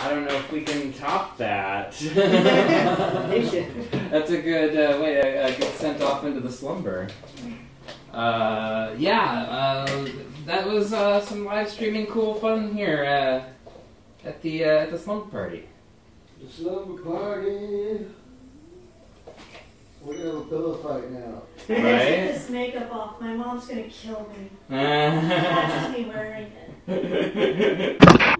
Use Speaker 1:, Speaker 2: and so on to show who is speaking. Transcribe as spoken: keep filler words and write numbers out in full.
Speaker 1: I don't know if we can top that.
Speaker 2: They should.
Speaker 1: That's a good uh, way to uh, get sent off into the slumber. Uh, yeah, uh, that was uh, some live streaming cool fun here uh, at the uh, at the Slumber Party.
Speaker 3: The Slumber Party. We're gonna have a pillow fight now.
Speaker 4: I'm gonna
Speaker 1: Right?
Speaker 4: take this makeup off. My mom's gonna kill me. Not just me wearing it.